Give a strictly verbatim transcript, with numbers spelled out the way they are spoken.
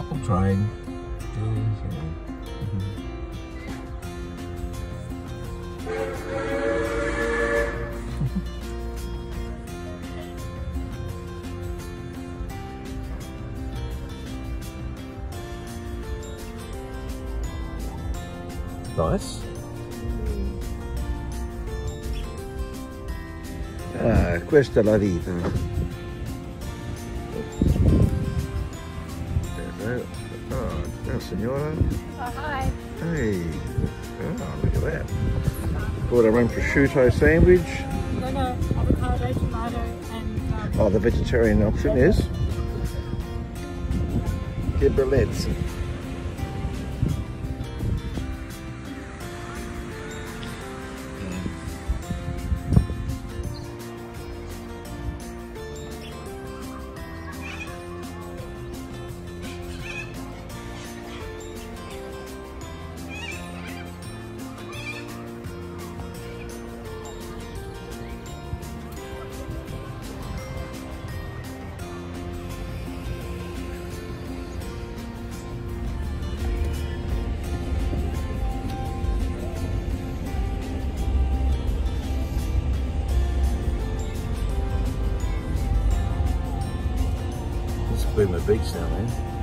local train. Nice. Ah, questa è la vita. Oh, ciao signora. Oh, hi. Hey. Oh, look at that. Bought our own prosciutto sandwich. No, no, avocado, tomato, and... Um, Oh, the vegetarian option is? Ghibellezza. Boomer Beach now, man.